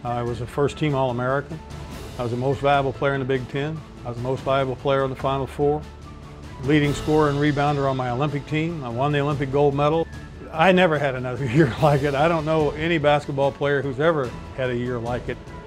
I was a first-team All-American. I was the most valuable player in the Big Ten. I was the most valuable player in the Final Four. Leading scorer and rebounder on my Olympic team. I won the Olympic gold medal. I never had another year like it. I don't know any basketball player who's ever had a year like it.